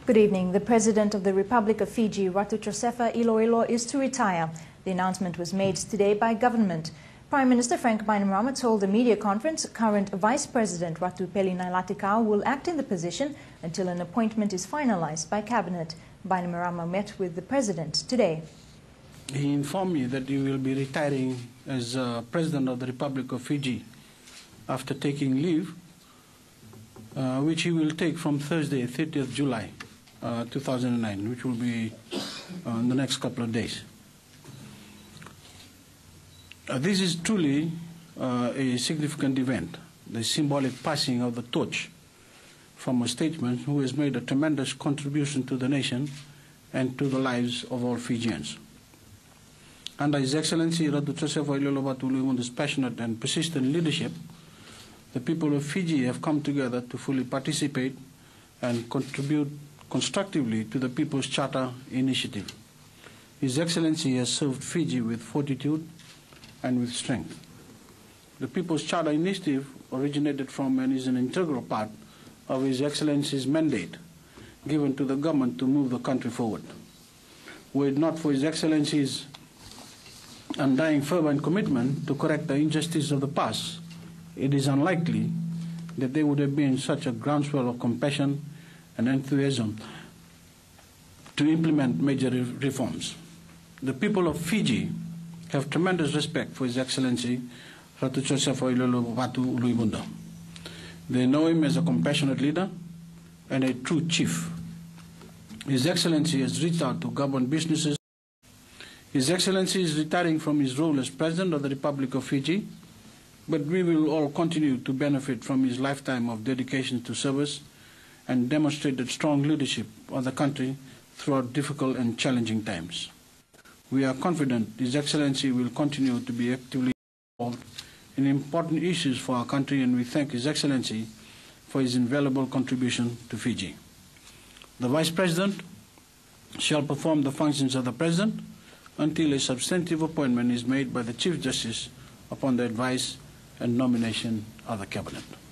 Good evening. The President of the Republic of Fiji, Rt Josefa Iloilo, is to retire. The announcement was made today by government. Prime Minister Frank Bainimarama told the media conference current Vice President Ratu Pelinaelatikau will act in the position until an appointment is finalized by Cabinet. Bainimarama met with the President today. He informed me that he will be retiring as President of the Republic of Fiji after taking leave, which he will take from Thursday, 30th July 2009, which will be in the next couple of days. This is truly a significant event, the symbolic passing of the torch from a statesman who has made a tremendous contribution to the nation and to the lives of all Fijians. Under His Excellency Rt Josefa Iloilo's passionate and persistent leadership, the people of Fiji have come together to fully participate and contribute constructively to the People's Charter initiative. His Excellency has served Fiji with fortitude and with strength. The People's Charter initiative originated from and is an integral part of His Excellency's mandate given to the government to move the country forward. Were it not for His Excellency's undying fervor and commitment to correct the injustice of the past, it is unlikely that there would have been such a groundswell of compassion and enthusiasm to implement major reforms. The people of Fiji have tremendous respect for His Excellency Rt Josefa Iloilo. They know him as a compassionate leader and a true chief. His Excellency has reached out to government businesses. His Excellency is retiring from his role as President of the Republic of Fiji, but we will all continue to benefit from his lifetime of dedication to service and demonstrated strong leadership of the country throughout difficult and challenging times. We are confident His Excellency will continue to be actively involved in important issues for our country, and we thank His Excellency for his invaluable contribution to Fiji. The Vice President shall perform the functions of the President until a substantive appointment is made by the Chief Justice upon the advice and nomination of the Cabinet.